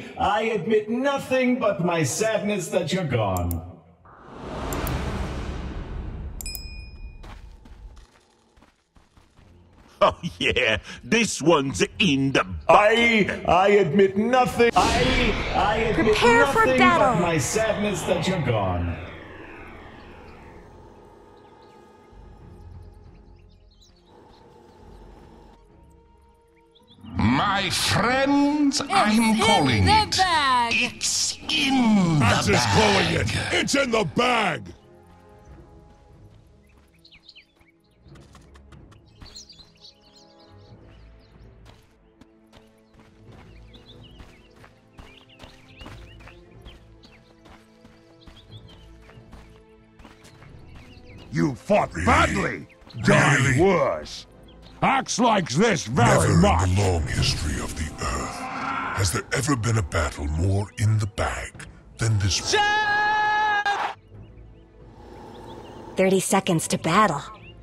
I admit nothing but my sadness that you're gone. Oh yeah, this one's in the bucket. I admit nothing. I admit Prepare for nothing battle. but my sadness that you're gone. My friends, I'm calling the it. bag. It's in the That's just calling bag. it. It's in the bag. You fought badly. Darn worse. Acts like this very Never much. in the long history of the Earth has there ever been a battle more in the bag than this one. 30 seconds to battle.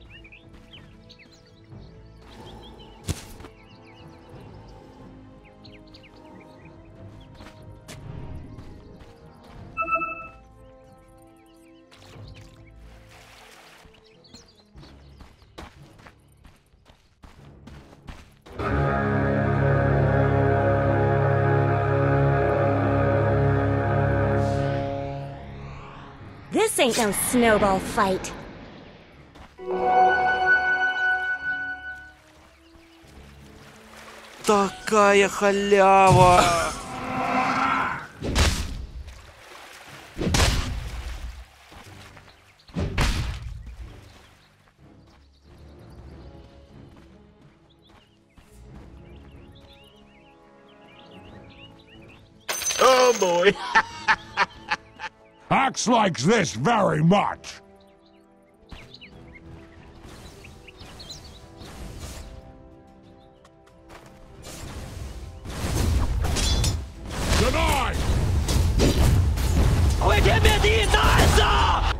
This ain't no snowball fight. Такая халява! Oh boy. Acts like this very much. Denied! 毁天灭地，nice！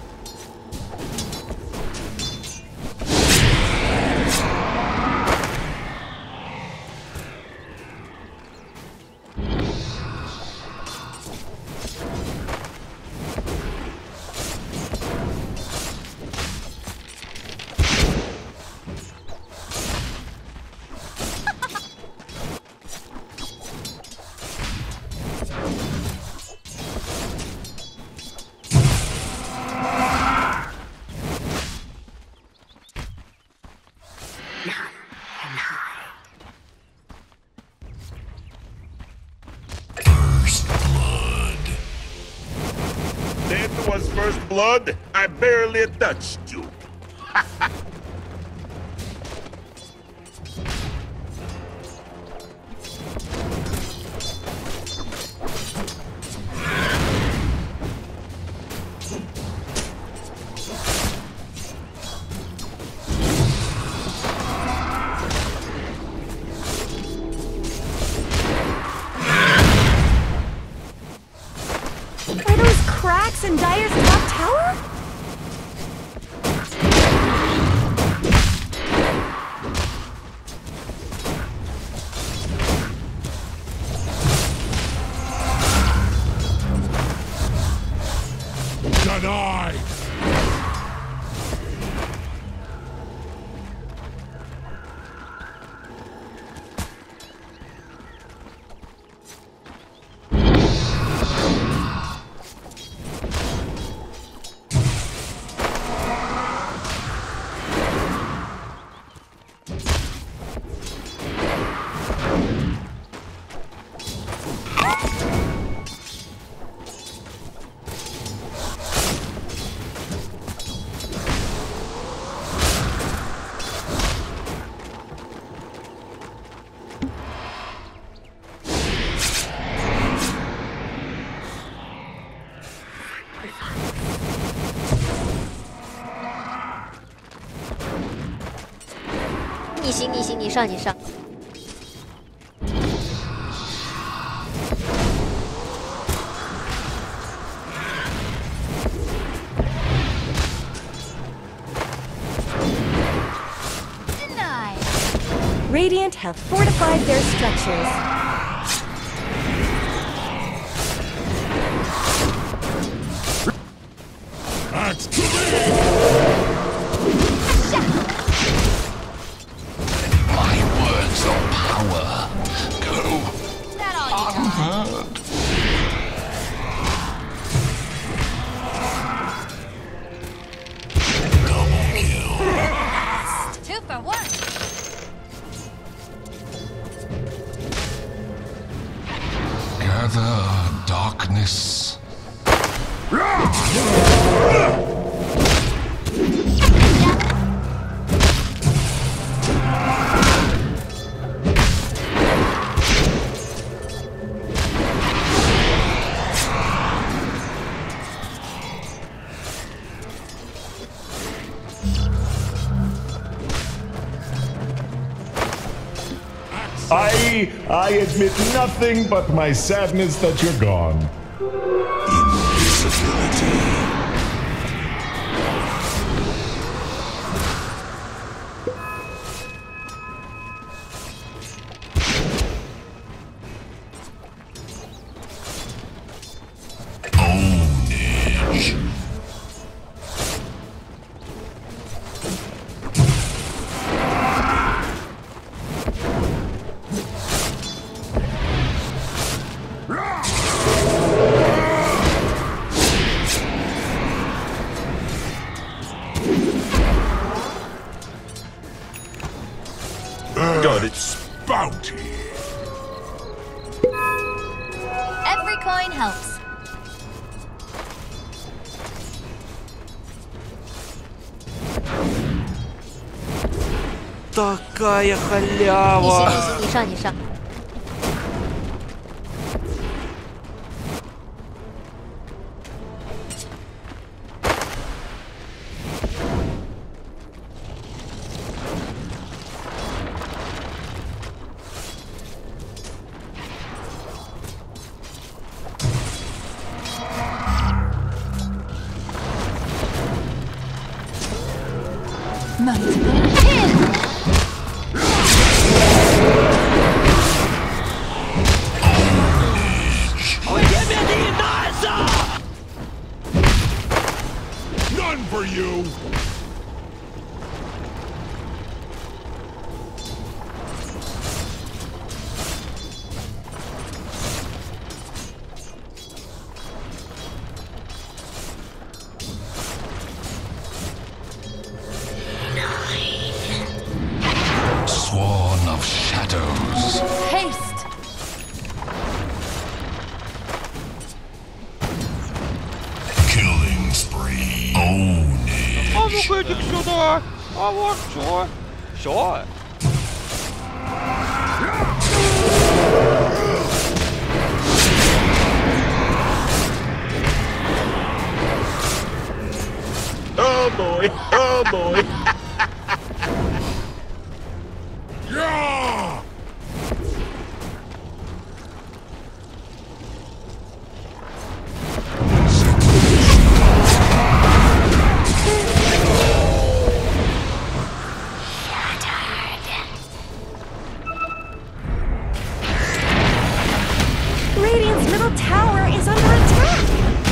First blood. That was first blood. I barely touched you. Are those cracks in Dyer's top tower? Denied. 你上。 Radiant have fortified their structures. Next to me! My words of power go unheard. Double kill. 2 for 1. Gather darkness. I admit nothing but my sadness that you're gone. Invisibility. Ownage. Got its bounty. Every coin helps. Такая халява. 你上，你上。 None for you! Sworn of shadows. Haste. Killing spree. Ownage. А ну-ка иди сюда. А вот что? Все. Oh boy, oh boy. Yeah! Radiant's middle tower is under attack.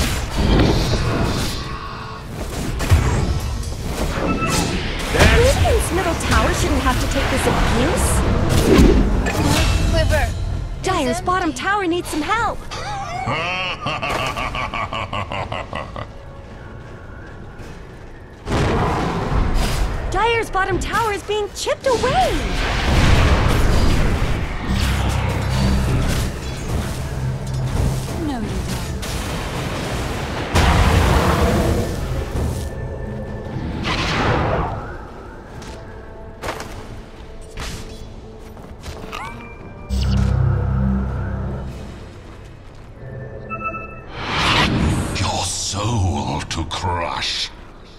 Radiant's middle tower shouldn't have to take this abuse. Quiver. Dire's bottom tower needs some help. Dire's bottom tower is being chipped away. No, you don't. Your soul to crush.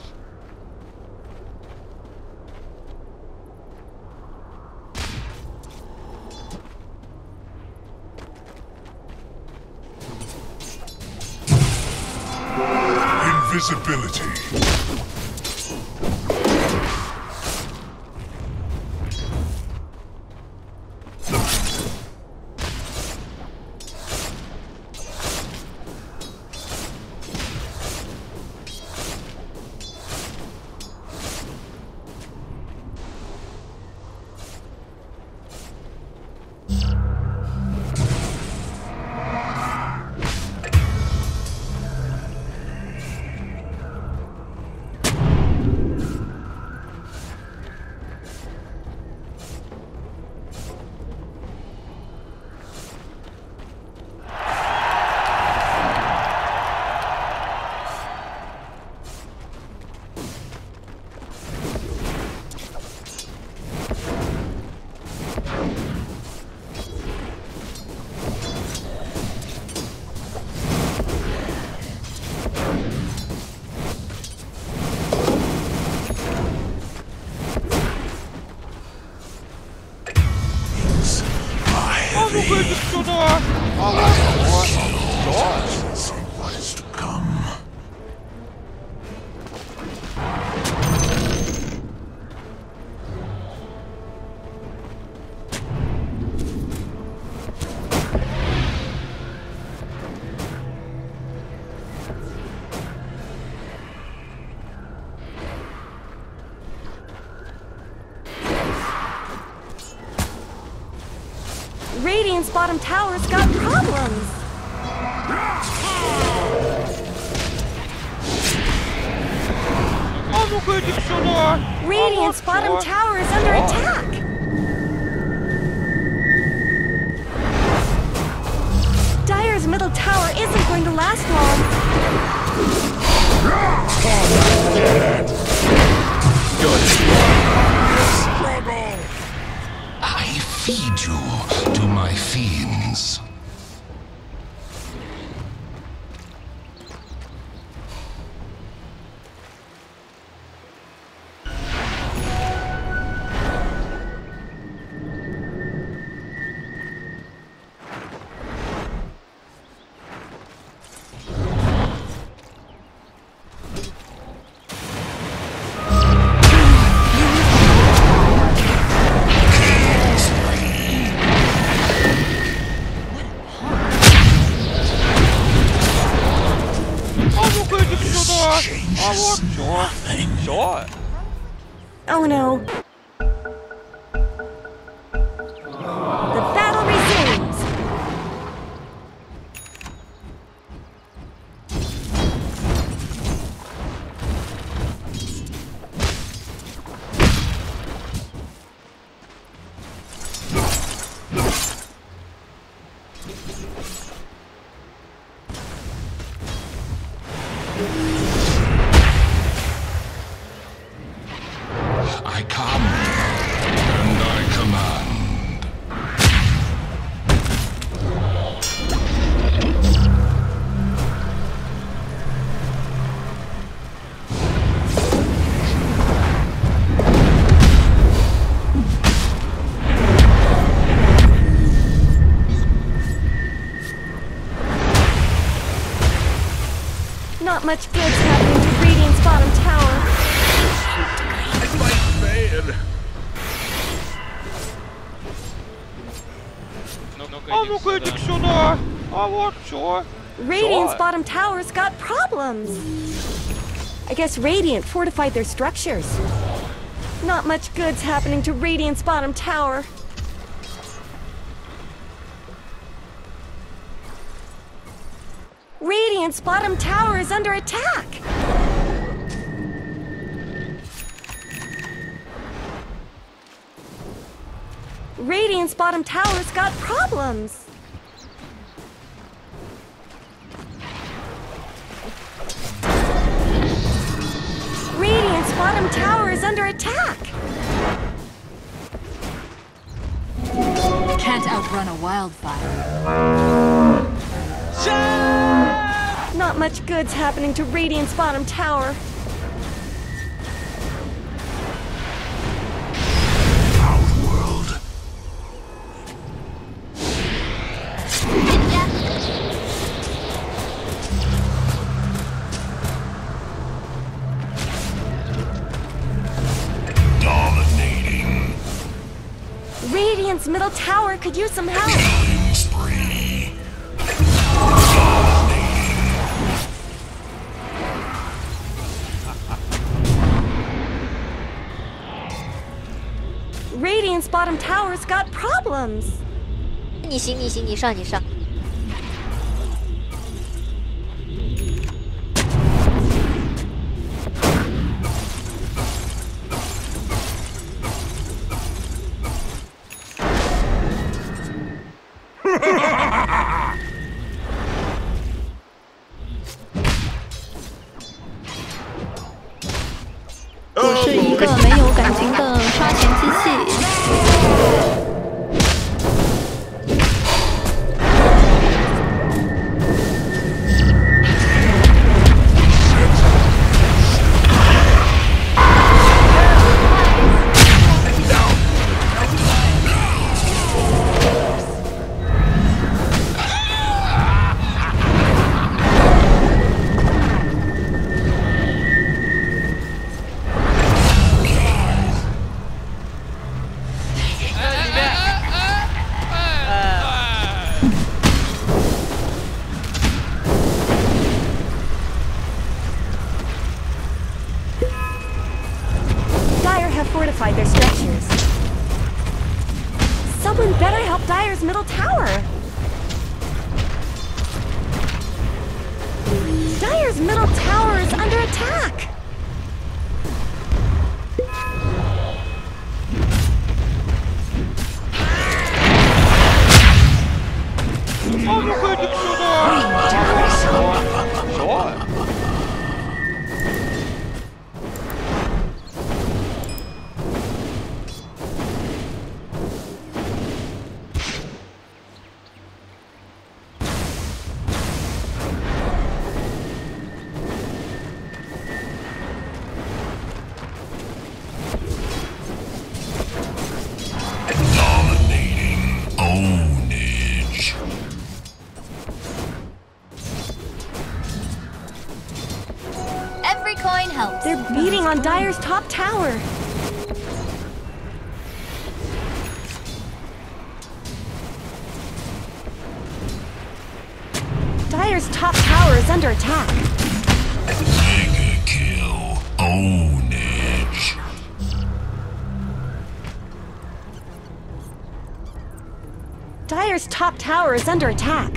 Invisibility. Radiant's bottom tower's got problems. Radiant's bottom tower is under attack. Dire's middle tower isn't going to last long. I feed you to my fiends. Oh no. The battle resumes. I come, and I command. Not much good's happening to Radiant's bottom tower. Radiant's bottom tower's got problems. I guess Radiant fortified their structures. Not much good's happening to Radiant's bottom tower. Radiant's bottom tower is under attack. Radiant's bottom tower's got problems. Radiant's bottom tower is under attack. Can't outrun a wildfire. Not much good's happening to Radiant's bottom tower. Dominating. Radiant's middle tower could use some help. Killing spree. Radiant's bottom tower's got problems. 你行，你行，你上，你上。 我是一个没有感情的刷钱机器。 Someone better help Dire's middle tower. Dire's middle tower is under attack. Oh, ну иди сюда! Что? Dominating ownage. Every coin helps. They're beating on Dire's top tower. Dire's top tower is under attack. Mega kill ownage. Dire's top tower is under attack.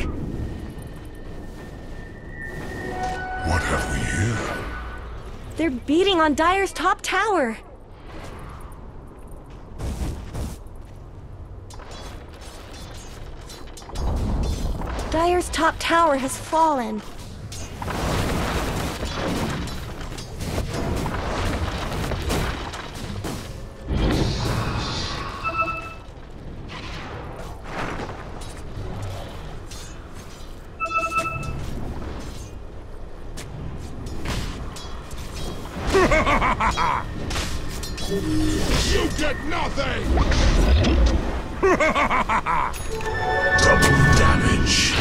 What have we here? They're beating on Dire's top tower. Dire's top tower has fallen. You get nothing! Double damage.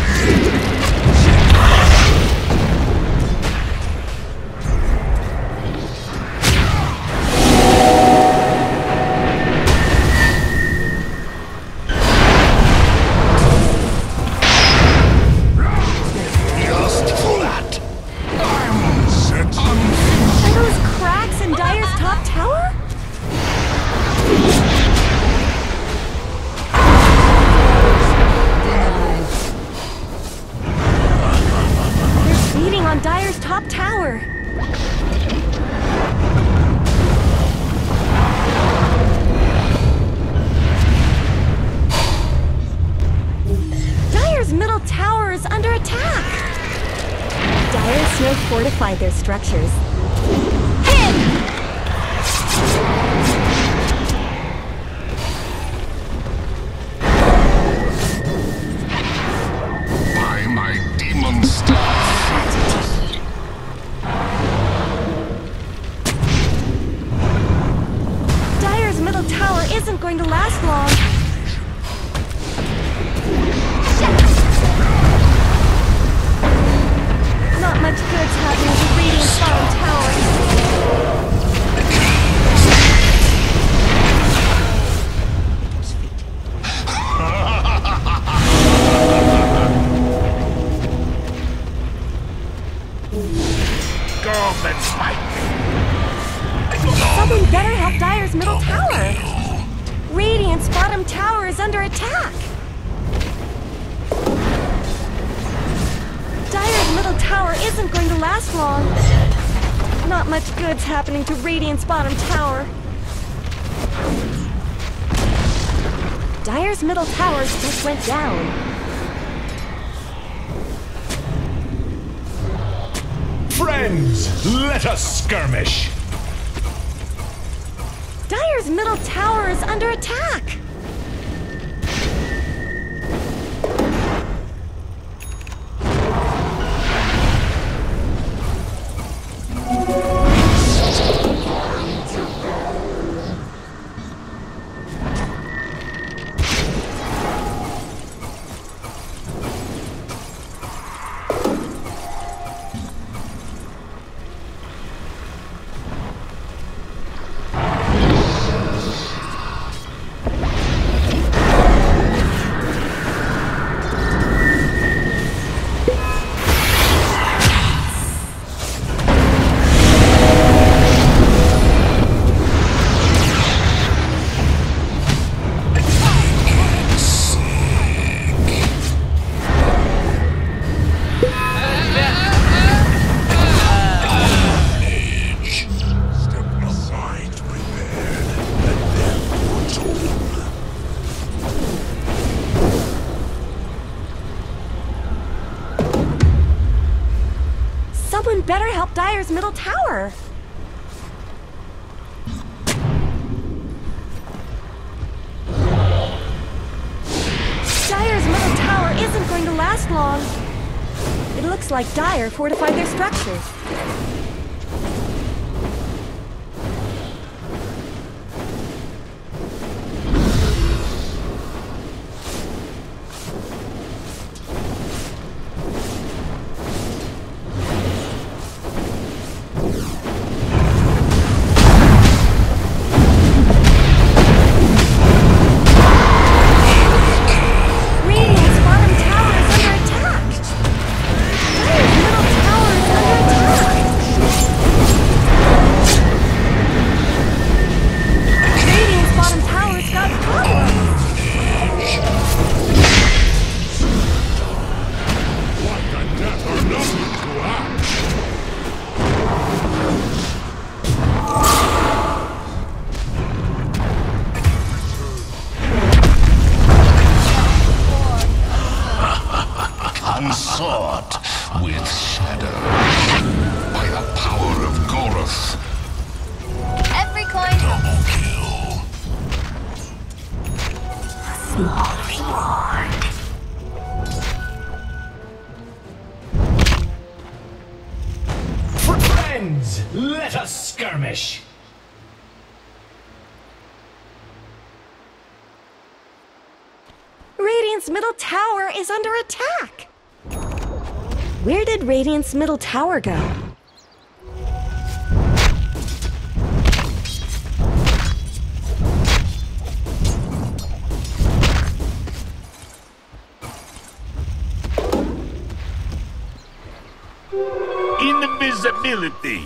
Just for that. I'm set. Are those cracks in Dire's top tower? They're beating on Dire's top tower. Dire's middle tower is under attack. Dire Snow fortified their structures. Hit! By my demon staff. Dire's middle tower isn't going to last long. Not much good's happening to Radiant's bottom tower. Someone better help Dire's middle tower. Radiant's bottom tower is under attack. Dire's middle tower isn't going to last long. Not much good's happening to Radiant's bottom tower. Dire's middle tower just went down. Friends, let us skirmish. Dire's middle tower is under attack. help Dire's middle tower. Dire's middle tower isn't going to last long. It looks like Dire fortified their structures. Consort with shadow by the power of Goroth. Every coin Double kill. Small reward. Friends, let us skirmish. Radiant's middle tower is under attack. Where did Radiant's middle tower go? Invisibility.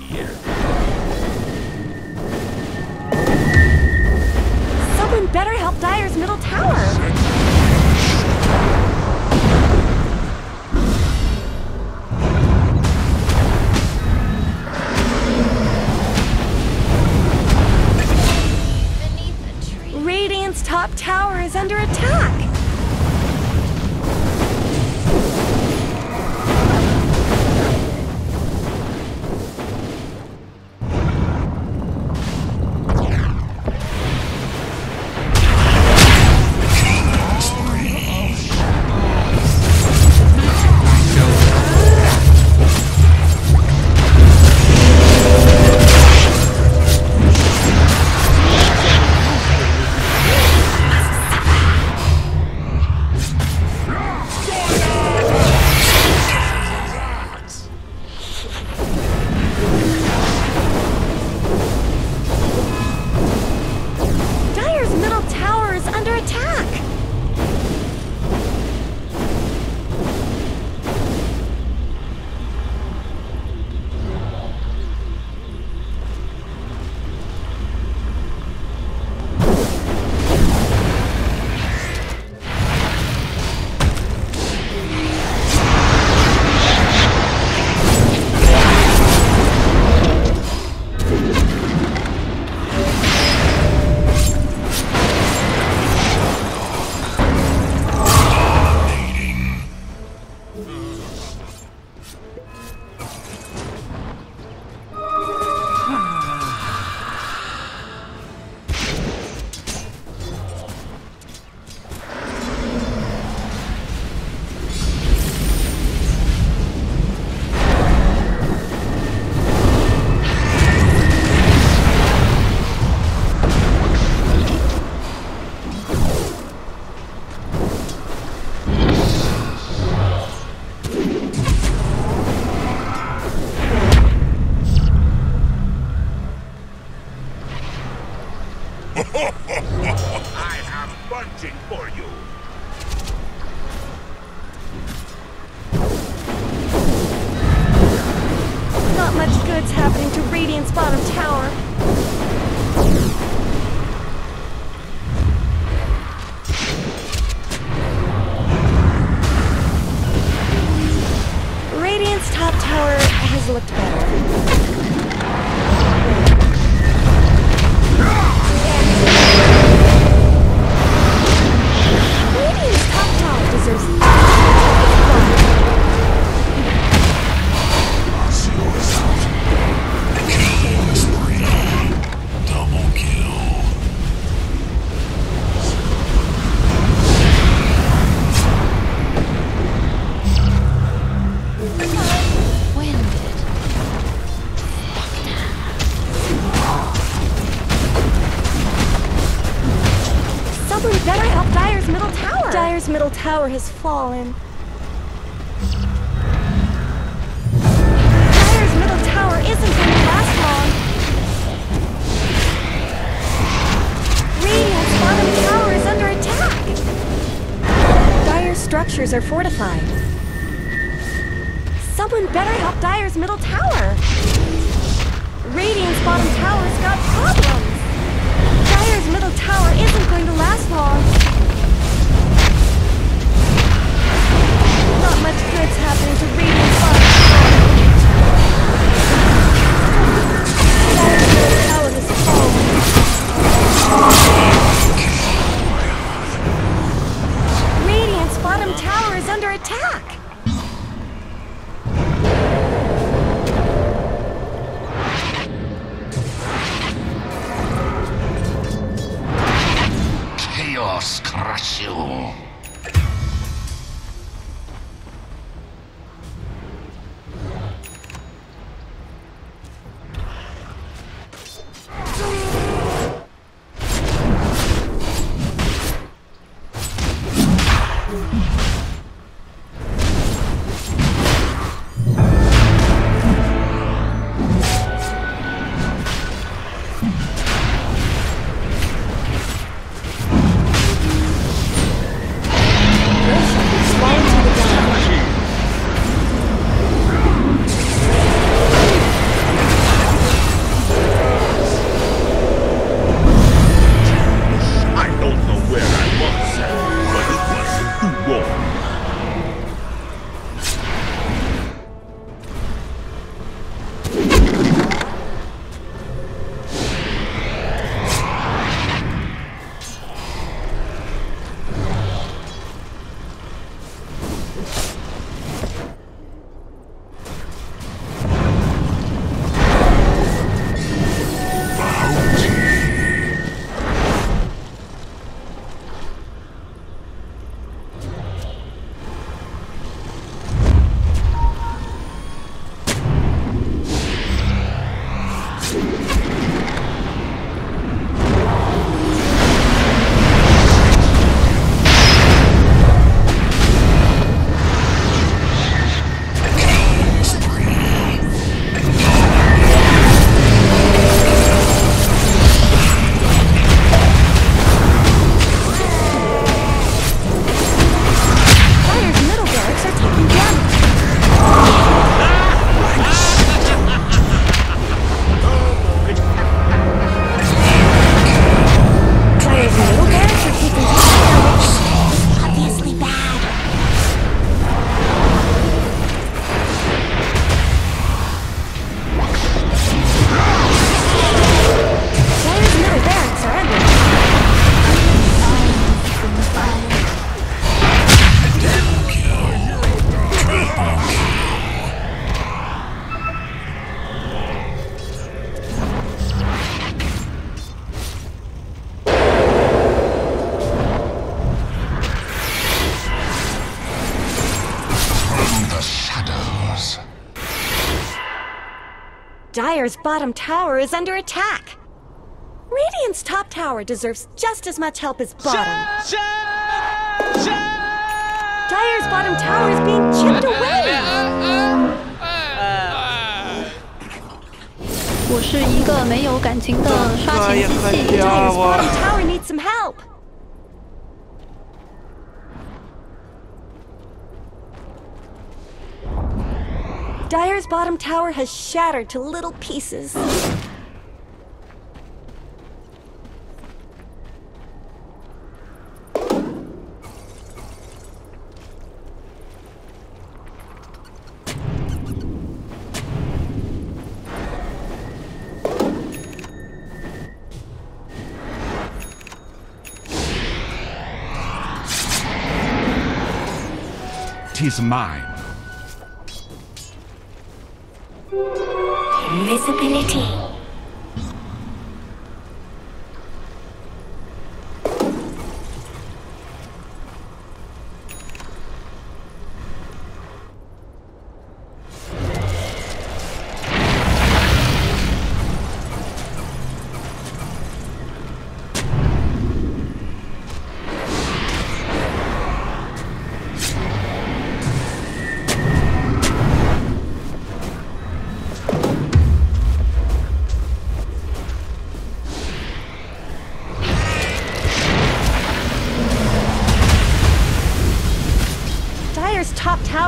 Someone better help Dire's middle tower. Radiant's top tower is under attack. I have bunching for you. Not much good's happening to Radiant's bottom tower. Radiant's top tower has looked better. middle tower! Dire's middle tower has fallen. Dire's middle tower isn't going to last long. Radiant's bottom tower is under attack. Dire's structures are fortified. Someone better help Dire's middle tower. Radiant's bottom tower's got problems. Dire's middle tower isn't going to last long. Not much good's happening to Radiant's bottom tower. Dire's middle tower has fallen. Radiant's bottom tower is under attack. Chaos crush you. Dire's bottom tower is under attack. Radiant's top tower deserves just as much help as bottom. Dire's bottom tower is being chipped away. 我是一个没有感情的刷钱机器。 Dire's bottom tower needs some help. Dire's bottom tower has shattered to little pieces. 'Tis mine. Invisibility.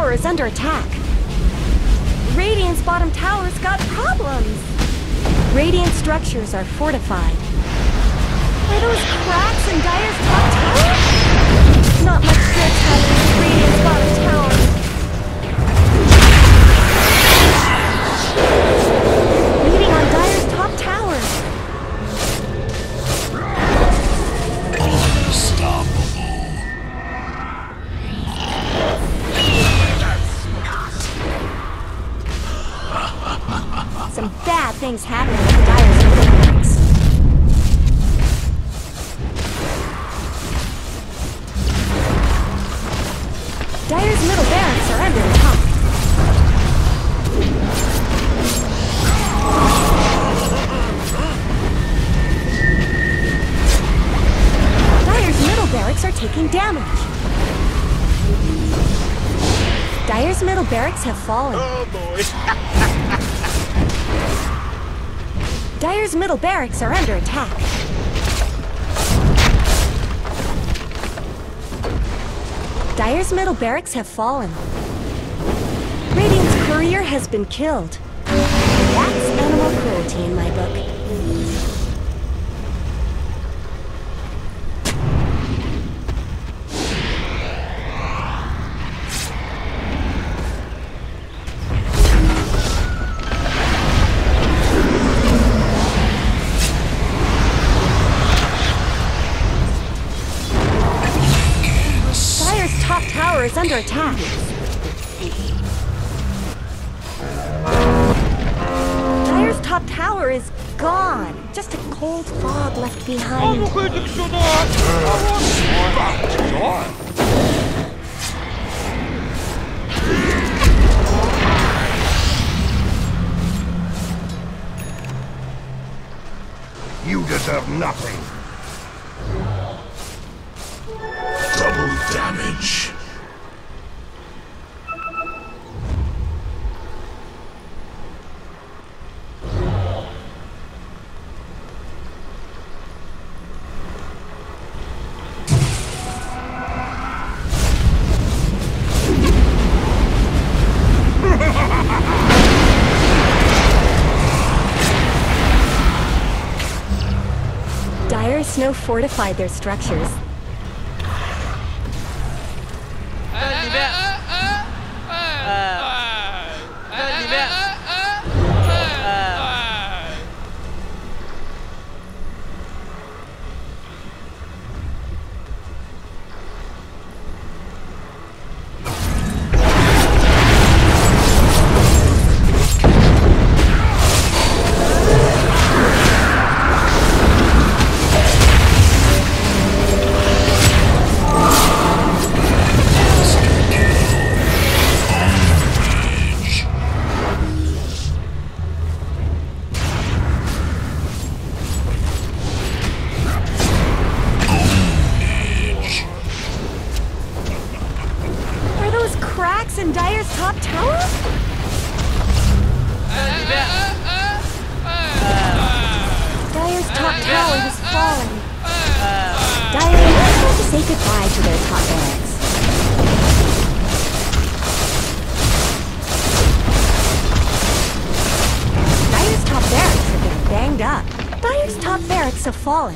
tower is under attack. Radiant's bottom tower's got problems. Radiant structures are fortified. Are those cracks in Dire's top tower? Not much good's happening to Radiant's bottom tower. Beating on Dire's top tower. Some bad things happening to Dire's middle barracks. Dire's middle barracks are under attack. Dire's middle barracks are taking damage. Dire's middle barracks have fallen. Oh boy. Dire's middle barracks are under attack. Dire's middle barracks have fallen. Radiant's courier has been killed. That's animal cruelty in my book. Is under attack. Dire's top tower is gone. Just a cold fog left behind. You deserve nothing. Double damage. Snow fortified their structures. In Dire's top tower? Dire's top tower has fallen. Dire have to say goodbye to their top barracks. Dire's top barracks are getting banged up. Dire's top barracks have fallen.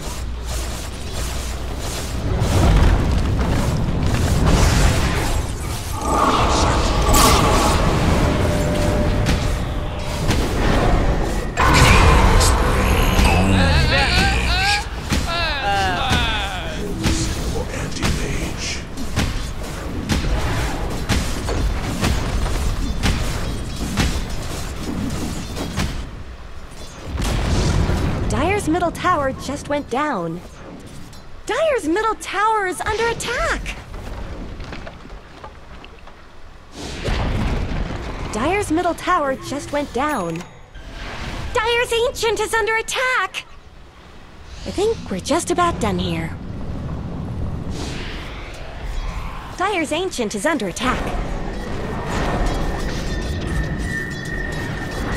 Dire's middle tower just went down. Dire's middle tower is under attack! Dire's middle tower just went down. Dire's Ancient is under attack! I think we're just about done here. Dire's Ancient is under attack.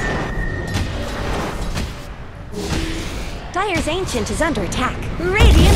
Dire's Ancient is under attack. Radiant